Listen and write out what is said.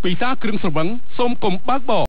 ពីសារគ្រឿងស្រវឹងសូមកុំបើកបរ